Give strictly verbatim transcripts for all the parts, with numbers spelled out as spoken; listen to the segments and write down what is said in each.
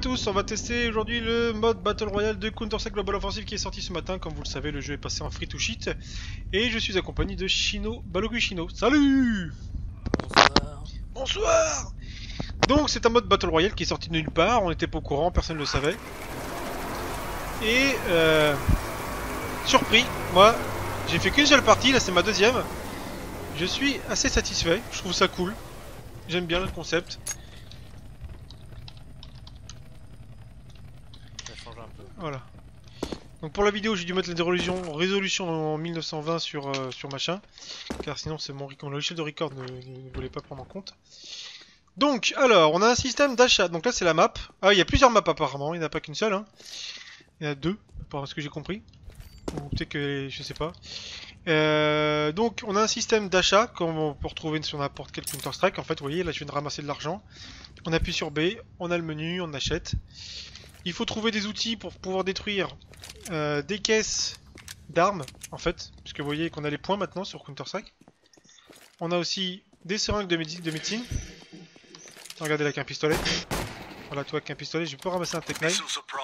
tous, on va tester aujourd'hui le mode Battle Royale de Counter-Strike Global Offensive qui est sorti ce matin. Comme vous le savez, le jeu est passé en free to cheat. Et je suis accompagné de Shino, Balogu Shino. Salut! Bonsoir. Bonsoir! Donc c'est un mode Battle Royale qui est sorti de nulle part, on n'était pas au courant, personne ne le savait. Et euh, surpris, moi j'ai fait qu'une seule partie, là c'est ma deuxième. Je suis assez satisfait, je trouve ça cool. J'aime bien le concept. Ça change un peu. Voilà. Donc pour la vidéo j'ai dû mettre la résolution, résolution en mille neuf cent vingt sur, euh, sur machin. Car sinon c'est mon, mon logiciel de record ne, ne, ne voulait pas prendre en compte. Donc alors on a un système d'achat. Donc là c'est la map. Ah il y a plusieurs maps apparemment, il n'y en a pas qu'une seule. Hein. Il y en a deux, par ce que j'ai compris. Ou peut-être que je sais pas. Euh, donc on a un système d'achat comme on peut retrouver sur n'importe quel Counter-Strike. En fait vous voyez là je viens de ramasser de l'argent. On appuie sur B, on a le menu, on achète. Il faut trouver des outils pour pouvoir détruire euh, des caisses d'armes en fait. Puisque vous voyez qu'on a les points maintenant sur Counter-Strike. On a aussi des seringues de, médi de médecine. Regardez là avec un pistolet. Voilà toi avec un pistolet je peux ramasser un tech knife.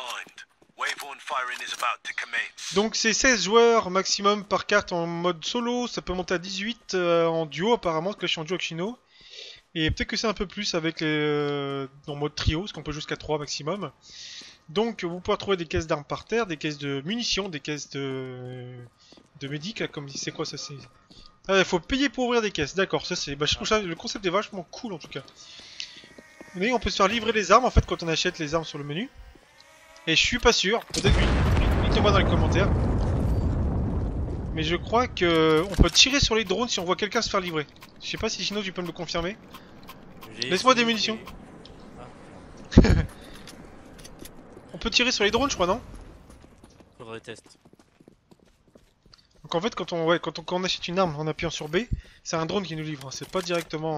Donc c'est seize joueurs maximum par carte en mode solo, ça peut monter à dix-huit euh, en duo apparemment, parce que je suis en duo avec Shino. Et peut-être que c'est un peu plus avec les euh, en mode trio, parce qu'on peut jusqu'à trois maximum. Donc vous pouvez trouver des caisses d'armes par terre, des caisses de munitions, des caisses de de médic, comme c'est quoi ça c'est. Ah il faut payer pour ouvrir des caisses, d'accord, ça c'est. Bah je trouve ça le concept est vachement cool en tout cas. Mais on peut se faire livrer les armes en fait quand on achète les armes sur le menu. Et je suis pas sûr, peut-être oui, dites-moi dans les commentaires. Mais je crois que on peut tirer sur les drones si on voit quelqu'un se faire livrer. Je sais pas si sinon tu peux me le confirmer. Laisse-moi des munitions. Et... Ah. On peut tirer sur les drones je crois non? Faudrait test. Donc en fait quand on, ouais, quand, on, quand on achète une arme en appuyant sur B, c'est un drone qui nous livre, c'est pas directement...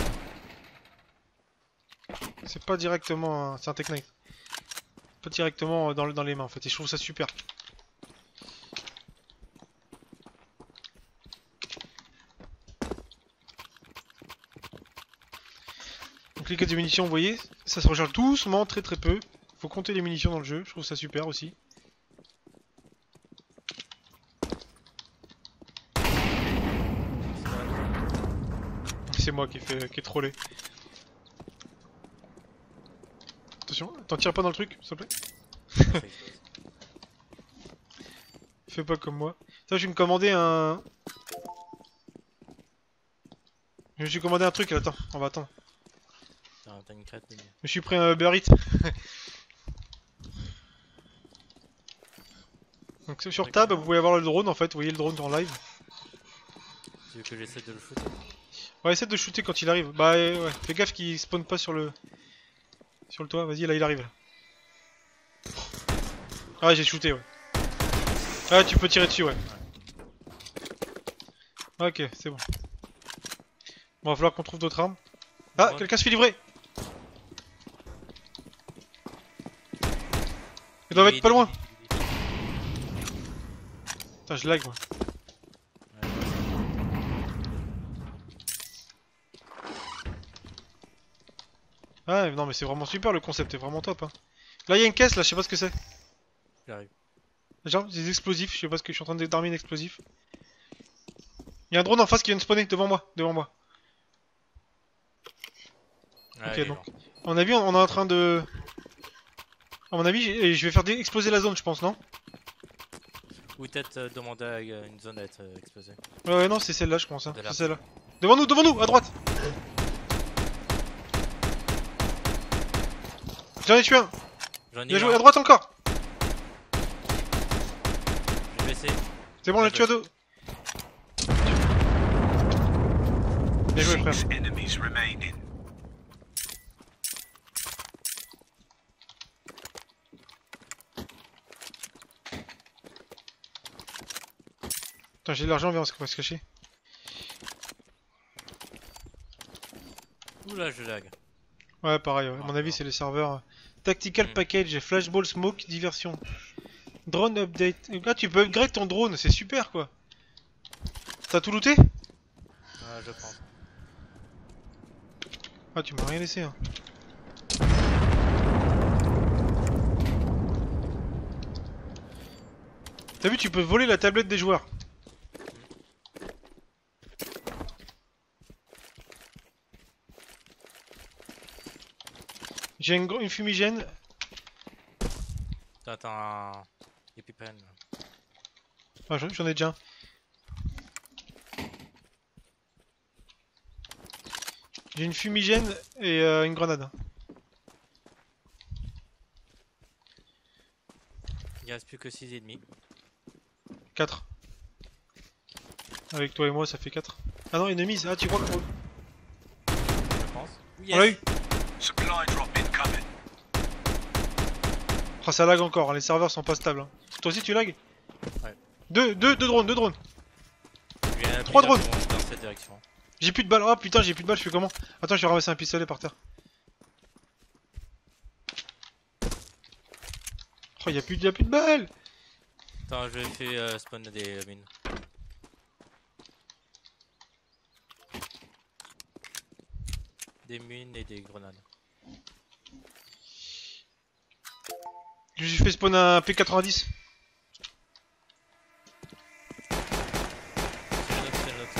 C'est pas directement... C'est un tech knife. Pas directement dans, dans les mains en fait, et je trouve ça super. Donc les caisses de munitions, vous voyez, ça se recharge doucement, très très peu. Faut compter les munitions dans le jeu, je trouve ça super aussi. C'est moi qui ai fait, qui ai trollé. Attention, t'en tires pas dans le truc, s'il te plaît. Fais pas comme moi. Ça, je vais me commander un... Je me suis commandé un truc, attends, on va attendre. T'as une crête, mais... Je me suis pris un Uber Eats. Donc sur tab, vous pouvez avoir le drone en fait, vous voyez le drone en live. Tu veux que j'essaie de le shooter? Ouais, essaie de shooter quand il arrive. Bah ouais, fais gaffe qu'il spawn pas sur le... Sur le toit, vas-y, là il arrive. Là. Ah, j'ai shooté, ouais. Ah, tu peux tirer dessus, ouais. Ok, c'est bon. Bon, va falloir qu'on trouve d'autres armes. Ah, ouais. Quelqu'un se fait livrer. Ils doivent être pas loin. Putain, je lag, moi. Ah non mais c'est vraiment super, le concept est vraiment top hein. Là il y a une caisse là, je sais pas ce que c'est. J'arrive. Genre des explosifs, je sais pas ce que je suis en train d'armer un explosif. Il y a un drone en face qui vient de spawner devant moi, devant moi. Ah, ok donc. À mon avis on, on est en train de... À mon avis je vais faire exploser la zone je pense non? Ou peut-être euh, demander à une zone à être euh, explosée. Ouais ouais non c'est celle-là je pense hein, c'est celle-là. Devant nous, devant nous, à droite. J'en ai tué un. Bien joué, à droite encore. Je vais essayer. C'est bon, on l'a tué à deux. Bien joué, frère. Putain, j'ai de l'argent, viens, on va se cacher. Oula, je lag. Ouais, pareil, ouais. À mon avis, c'est les serveurs. Tactical Package, Flashball Smoke, diversion. Drone update. Ah, tu peux upgrade ton drone, c'est super quoi. T'as tout looté? Ouais, je pense. Ah, tu m'as rien laissé. Hein. T'as vu, tu peux voler la tablette des joueurs. J'ai une, gro- une fumigène. Attends, un... épipène. Ah, j'en j'en ai déjà un. J'ai une fumigène et euh, une grenade. Il reste plus que six et demi. quatre. Avec toi et moi, ça fait quatre. Ah non, ennemies. Ah, tu crois que... Je pense. On l'a eu. Supply drop incoming. Ah, ça lag encore, hein, les serveurs sont pas stables. Hein. Toi aussi, tu lag? Ouais. Deux, deux, deux drones, deux drones. Il y en a Trois plusieurs drones. qui vont dans cette direction. J'ai plus de balles. Oh putain, j'ai plus de balles, je fais comment? Attends, je vais ramasser un pistolet par terre. Oh, y'a plus, y a plus de balles. Attends, je vais faire euh, spawn des euh, mines. Des mines et des grenades. J'ai fait spawn un P quatre-vingt-dix. C'est le note, c'est le note.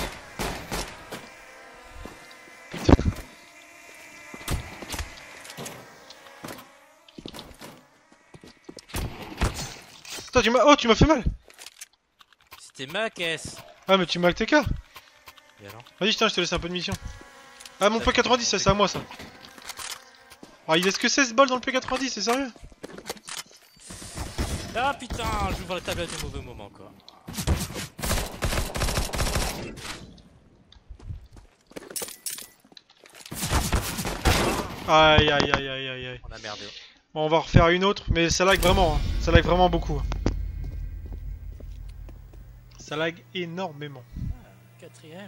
Putain, tu m'as... Oh, tu m'as fait mal. C'était ma caisse. Ah, mais tu m'as T K. Et alors? Vas-y, tiens, je te laisse un peu de mission. Ah, mon P quatre-vingt-dix, ça c'est à moi ça. Ah, il reste que seize balles dans le P quatre-vingt-dix, c'est sérieux? Ah putain, j'ouvre la tablette au mauvais moment quoi. Aïe, aïe, aïe, aïe, aïe, aïe. On a merdé. Bon, on va refaire une autre, mais ça lag vraiment. Hein. Ça lag vraiment beaucoup. Hein. Ça lag énormément. Quatrième.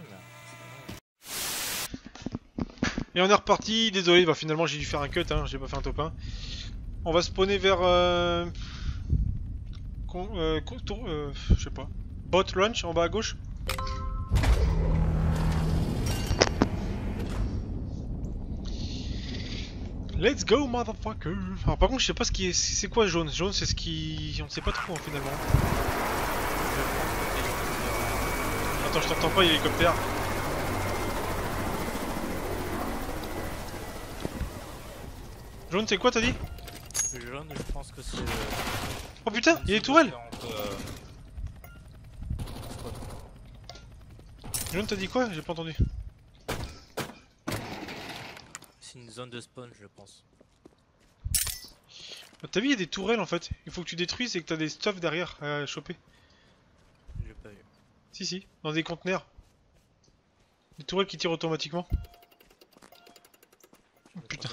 Et on est reparti, désolé, bah finalement j'ai dû faire un cut, hein, j'ai pas fait un top un. On va spawner vers... Euh... Con, euh, con- tour- euh, je sais pas. Bot launch en bas à gauche. Let's go motherfucker. Alors par contre je sais pas ce qui est... C'est quoi jaune? Jaune c'est ce qui... On sait pas trop hein, finalement. Attends je t'entends pas, il y a l'hélicoptère. Jaune c'est quoi t'as dit? Le jaune, je pense que c'est. Euh... Oh putain, il y a des tourelles. Entre, euh, Jaune t'as dit quoi? J'ai pas entendu. C'est une zone de spawn, je pense. Bah, t'as vu il y a des tourelles en fait. Il faut que tu détruises et que t'as des stuff derrière à choper. J'ai pas vu. Si si, dans des conteneurs. Des tourelles qui tirent automatiquement. Oh, putain.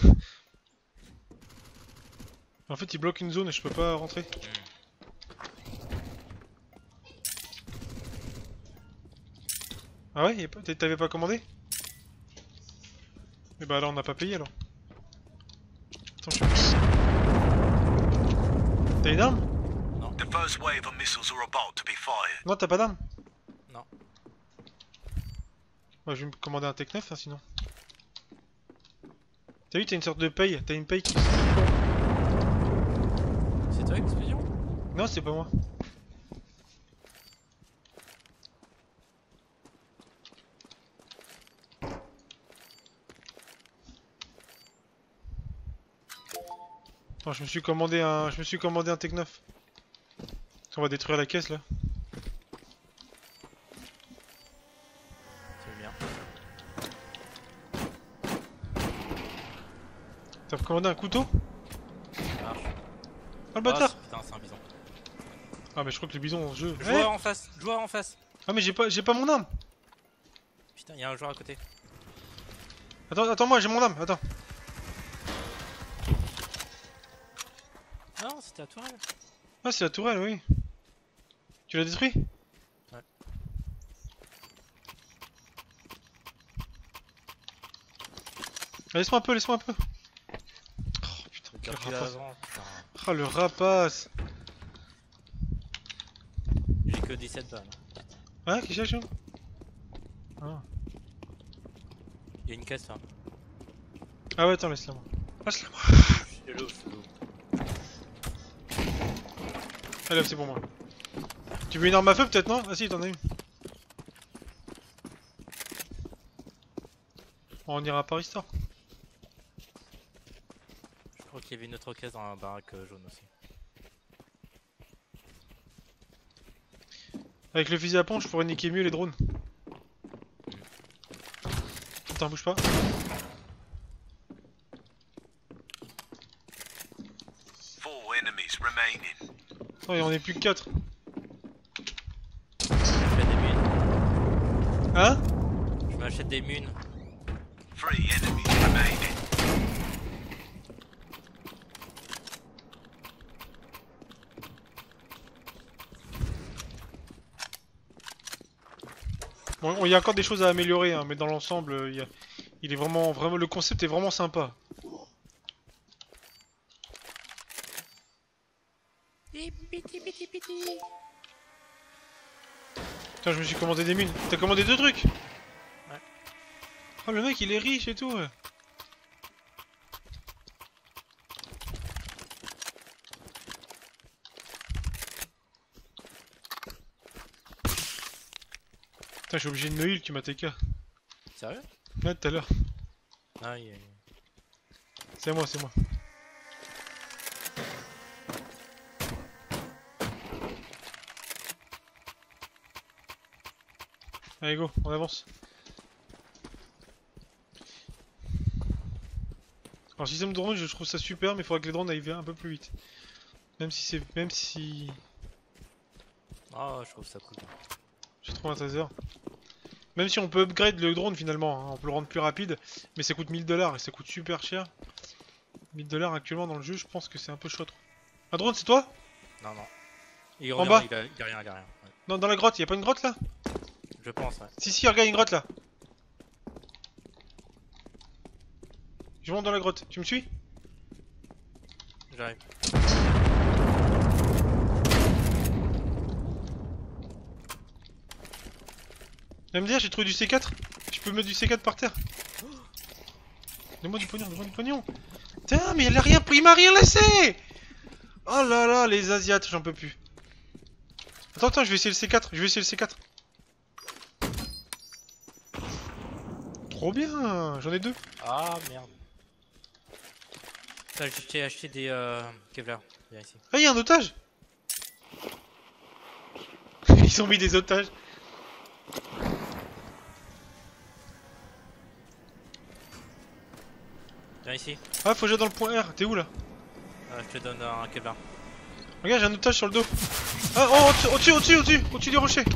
En fait il bloque une zone et je peux pas rentrer. Mm. Ah ouais, y a pas- t'avais pas commandé? Et bah là on n'a pas payé alors. Attends, je suis... T'as une arme? The first wave of missiles are about to be fired. Non t'as pas d'arme? Non. Bah je vais me commander un Tech neuf hein, sinon. T'as vu t'as une sorte de paye, t'as une paye qui... C'est toi l'explosion? Non c'est pas moi. Attends, je me suis commandé un, je me suis commandé un Tech neuf. On va détruire la caisse là. C'est bien. T'as commandé un couteau? Ça marche. Ah le bâtard! Ah, putain, c'est un bison. Ah mais je crois que les bisons en jeu. Joueur Eh en face, joueur en face. ah mais j'ai pas, j'ai pas mon arme. Putain, y'a un joueur à côté. Attends, attends moi j'ai mon arme. Attends. Non, c'était à toi. Ah c'est la tourelle oui. Tu l'as détruit? Ouais. Ah, laisse-moi un peu, laisse-moi un peu. Oh putain, Le quel gars rapace. avant, putain. Ah le rapace. J'ai que dix-sept balles. Ah qui cherche? Ah. Y'a une caisse là. Ah ouais attends laisse-la moi. Laisse-la moi. Je l'ouvre, je l'ouvre. Allez hop c'est pour moi. Tu veux une arme à feu peut-être non? Ah si t'en as une. On ira par histoire. Je crois qu'il y avait une autre caisse dans la baraque euh, jaune aussi. Avec le fusil à pompe je pourrais niquer mieux les drones. Attends bouge pas. Four enemies remaining. Oh et on est plus que quatre. Je m'achète des munes. Hein? Je m'achète des munes. Three enemies remaining. Bon il y a encore des choses à améliorer hein, mais dans l'ensemble il, y a... il est vraiment vraiment le concept est vraiment sympa. Putain je me suis commandé des mines. T'as commandé deux trucs? Ouais. Oh le mec il est riche et tout ouais. Putain je suis obligé de me heal, tu m'as T K. Sérieux? Ouais tout à l'heure. Ah, il y a... C'est moi, c'est moi. Allez go, on avance. Alors système de drone je trouve ça super mais il faudrait que les drones aillent un peu plus vite. Même si c'est... même si... Ah, je trouve ça cool. J'ai trouvé un taser. Même si on peut upgrade le drone finalement, hein, on peut le rendre plus rapide, mais ça coûte mille dollars et ça coûte super cher. mille dollars actuellement dans le jeu, je pense que c'est un peu chouette. Un drone, c'est toi? Non, non. Il En revient, bas il a, il a rien, il a rien. Ouais. Non, dans la grotte, y'a pas une grotte là? Je pense, ouais. Si, si, regarde une grotte là. Je monte dans la grotte, tu me suis? J'arrive. M D R, j'ai trouvé du C quatre. Je peux mettre du C quatre par terre. Donne-moi du pognon, donne-moi du pognon. Putain, mais il a rien, il m'a rien laissé. Oh là là, les Asiates, j'en peux plus. Attends, attends, je vais essayer le C quatre, je vais essayer le C quatre. Trop bien, j'en ai deux. Ah, merde. Putain, j'ai acheté des euh, Kevlar. Viens ici. Ah, y'a un otage. Ils ont mis des otages. Viens ici. Ah, faut jouer dans le point R, t'es où là? Euh, je te donne un Kevlar. Regarde, j'ai un otage sur le dos. Ah, oh, au-dessus, au-dessus, au-dessus, au-dessus, au-dessus du rocher.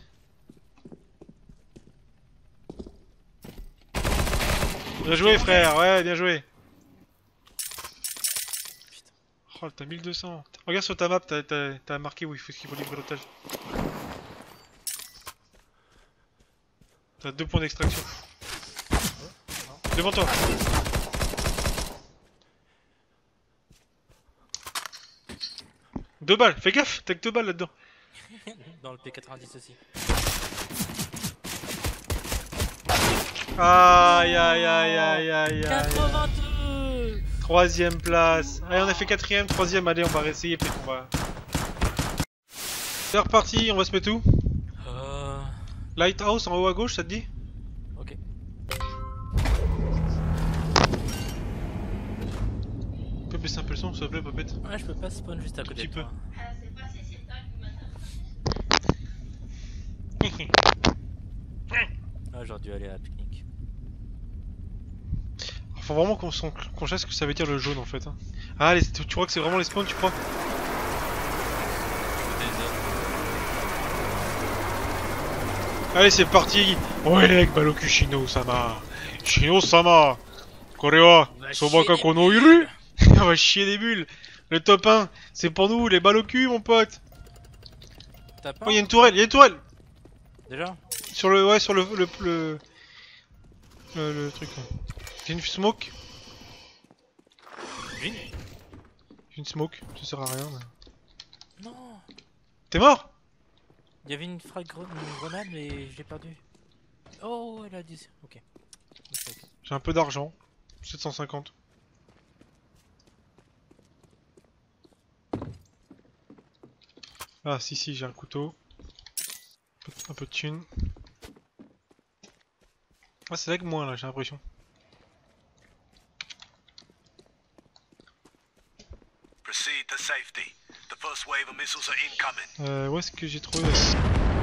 Bien joué, frère, ouais, bien joué. Putain. Oh, t'as mille deux cents. Regarde sur ta map, t'as marqué où il faut qu'il faut livrer l'otage. T'as deux points d'extraction. Devant toi. Deux balles, fais gaffe, t'as que deux balles là-dedans. Dans le P quatre-vingt-dix aussi. Aïe aïe aïe aïe aïe aïe. quatre-vingt-deux. Troisième place. Allez, on a fait quatrième, troisième, allez, on va réessayer, peut-être qu'on va... C'est reparti, on va se mettre où? Euh... Lighthouse en haut à gauche, ça te dit? Ok. Tu peux baisser un peu le son, s'il te plaît, Popette? Ouais, je peux pas spawn juste à côté Petit de peu. toi. Ah, j'aurais dû aller à la pique-nique. Faut vraiment qu'on qu'on sache ce que ça veut dire le jaune en fait. Hein. Ah, les, tu, tu crois que c'est vraiment les spawns, tu crois? Allez, c'est parti! Ouais, Baloku Shino Sama! Shino Sama! Korewa! Sobaka kono iru! On va chier des bulles! Le top un, c'est pour nous, les Baloku, mon pote! T'as pas? Oh, y'a une tourelle, y'a une tourelle! Déjà? Sur le. Ouais, sur le. Le. Le, le, le truc là. J'ai une smoke. Une? J'ai une smoke, ça sert à rien. Mais... Non! T'es mort? Il y avait une frag gre- une grenade mais je l'ai perdu. Oh, elle a dix. Ok. Ok, ok. J'ai un peu d'argent. sept cent cinquante. Ah si si, j'ai un couteau. Un peu de thunes. Ah, c'est là que moins là, j'ai l'impression. Proceed to safety. The first wave of missiles are incoming. Euh, où est-ce que j'ai trouvé là?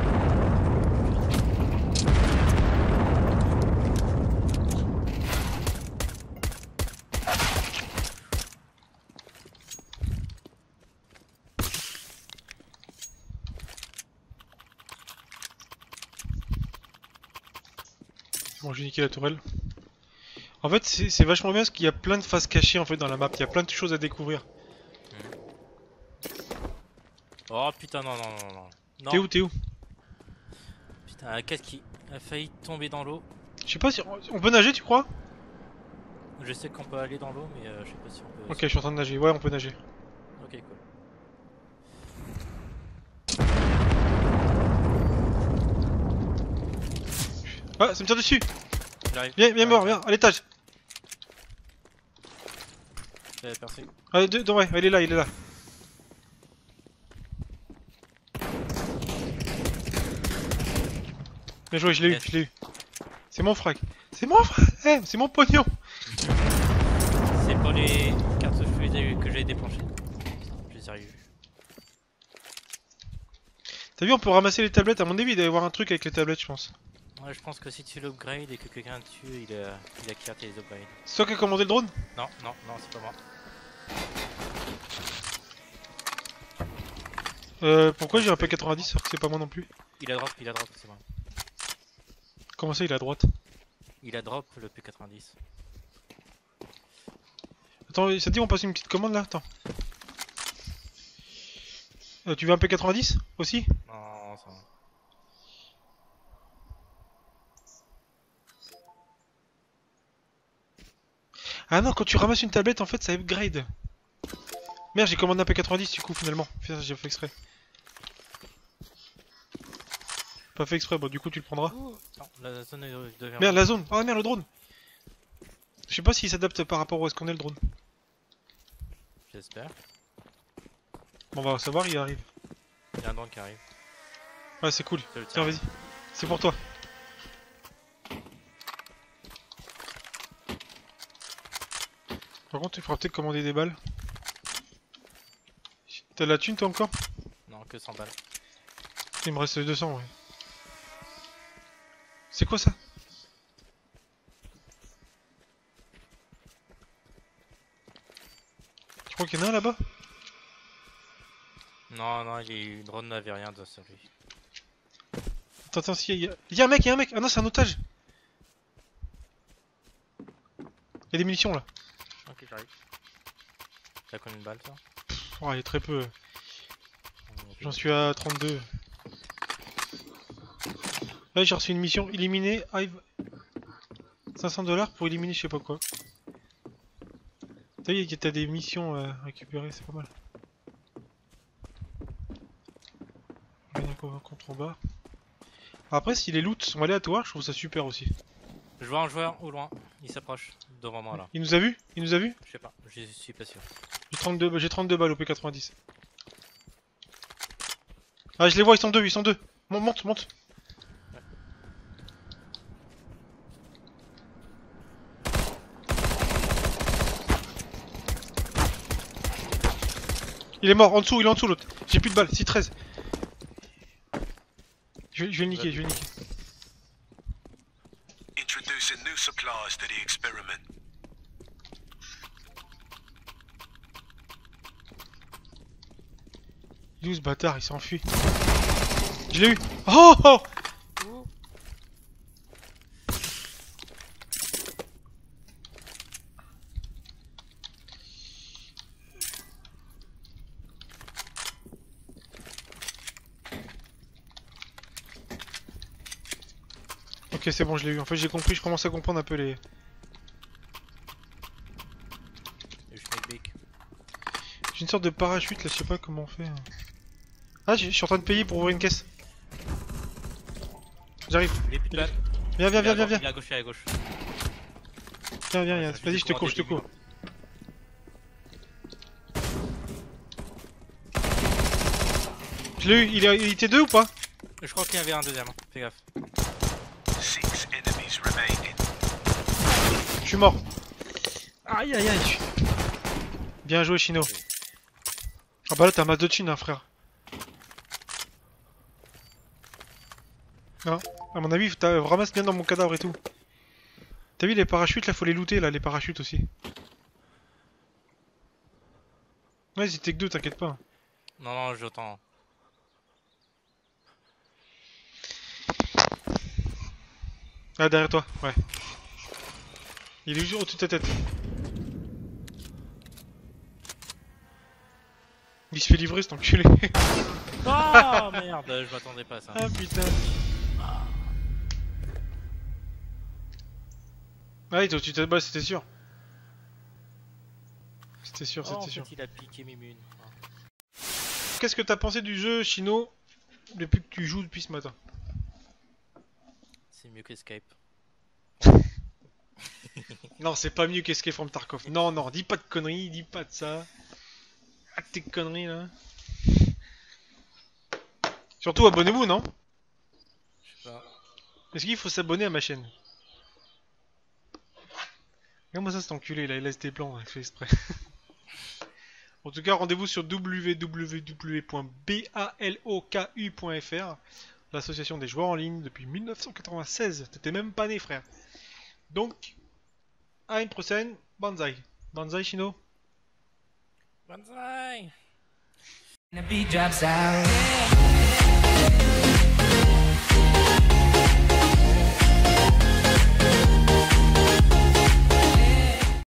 Bon, j'ai niqué la tourelle. En fait, c'est vachement bien parce qu'il y a plein de faces cachées en fait dans la map. Il y a plein de choses à découvrir. Oh putain, non, non, non, non. non. T'es où, t'es où? Putain, un casque qui a failli tomber dans l'eau. Je sais pas si on peut nager, tu crois? Je sais qu'on peut aller dans l'eau, mais euh, je sais pas si on peut. Ok, je suis en train de nager. Ouais, on peut nager. Ok, cool. Ah, ça me tire dessus! J'arrive. Viens, viens mort, viens, à l'étage! Euh, percé. Ah, deux, deux, ouais, il est là, il est là. Bien joué, je l'ai eu, je l'ai eu. C'est mon frag. C'est mon frag! Eh, c'est mon pognon! C'est pour les cartes que j'ai que j'ai déplanchées. Je les ai revues. T'as vu, on peut ramasser les tablettes. À mon avis, il doit y avoir un truc avec les tablettes, je pense. Ouais, je pense que si tu l'upgrade et que quelqu'un te tue, il a, il a clear tes upgrades. C'est toi qui as commandé le drone? Non, non, non, c'est pas moi. Euh, pourquoi j'ai un P quatre-vingt-dix alors que c'est pas moi non plus? Il a drop, il a drop, c'est moi. Comment ça, il est à droite? Il a drop le P quatre-vingt-dix. Attends, ça te dit on passe une petite commande là? Attends. Euh, tu veux un P quatre-vingt-dix aussi? Non, ça va. Ah non, quand tu ramasses une tablette, en fait, ça upgrade. Merde, j'ai commandé un P quatre-vingt-dix du coup, finalement. Putain, j'ai fait exprès. Pas fait exprès, bon, du coup, tu le prendras. Non, la zone devient. Merde, la zone! Oh merde, le drone! Je sais pas s'il s'adapte par rapport où est-ce qu'on est le drone. J'espère. Bon, on va savoir, il arrive. Il y a un drone qui arrive. Ouais, c'est cool. Je le Tiens, tiens. vas-y. C'est pour toi. Par contre, il faudra peut-être commander des balles. T'as de la thune, toi, encore? Non, que cent balles. Il me reste deux cents, ouais. C'est quoi ça? Tu crois qu'il y en a un là-bas? Non, non, il est... le drone n'avait rien de sur lui. Attends, attends, si, il y a... il y a un mec, il y a un mec! Ah non, c'est un otage! Il y a des munitions là. Ok, j'arrive. T'as combien de balles, toi? Oh, il y a très peu. J'en suis à trente-deux. Là, j'ai reçu une mission éliminer Hive. cinq cents dollars pour éliminer je sais pas quoi. T'as vu que t'as des missions à récupérer, c'est pas mal. Rien contre en bas. Après, si les loots sont aléatoires, je trouve ça super aussi. Je vois un joueur au loin, il s'approche devant moi là. Il nous a vu? Il nous a vu? Je sais pas, je suis pas sûr. J'ai trente-deux, j'ai trente-deux balles au P quatre-vingt-dix. Ah, je les vois, ils sont deux, ils sont deux. Mon- Monte, monte. Il est mort, en dessous, il est en dessous l'autre. J'ai plus de balles, six treize. Je vais, je vais le niquer, je vais le niquer. Introducing new supplies to the experiment. Il est où ce bâtard? Il s'enfuit. Je l'ai eu. Oh, oh. Ok, c'est bon, je l'ai eu. En fait, j'ai compris, je commence à comprendre un peu les... Et je mets big. J'ai une sorte de parachute là, je sais pas comment on fait. hein. Ah, je suis en train de payer pour ouvrir une caisse. J'arrive. Il est plus de balles. Viens, viens, Il est viens, à viens, gauche, viens. Il est à gauche, il est à gauche. Viens, viens, Ouais, viens. ça, je Vas-y, vais je te cours, je te commander cours. Je l'ai eu, il, est- il était deux ou pas? Je crois qu'il y avait un deuxième, hein. Fais gaffe. Six enemies remaining. Je suis mort. Aïe aïe aïe. Bien joué, Chino. Ah bah là, t'as un masse de chine, hein, frère. Non, à mon avis, t'as ramasse bien dans mon cadavre et tout. T'as vu les parachutes là, faut les looter là, les parachutes aussi. Ouais, ils étaient que deux, t'inquiète pas. Non, non, j'entends. Ah, derrière toi, ouais. Il est toujours au-dessus de ta tête. Il se fait livrer cet enculé. Oh merde, je m'attendais pas à ça. Ah putain. Ah, il est au-dessus de ta tête, bah c'était sûr. C'était sûr, Oh, en c'était fait, sûr. il a piqué mes munes. Qu'est-ce que t'as pensé du jeu, Chino, depuis que tu joues depuis ce matin? C'est mieux qu'Escape. Non, c'est pas mieux qu'Escape from Tarkov. Non, non, dis pas de conneries, dis pas de ça. Arrête tes conneries là. Surtout abonnez-vous, non? Je sais pas. Est-ce qu'il faut s'abonner à ma chaîne? Regarde-moi ça, cet enculé là, il laisse des plans, il fait exprès. En tout cas, rendez-vous sur w w w point baloku point f r, l'association des joueurs en ligne depuis mille neuf cent quatre-vingt-seize. T'étais même pas né, frère. Donc, à une prochaine. Banzai. Banzai, Chino. Banzai! The beat drops out.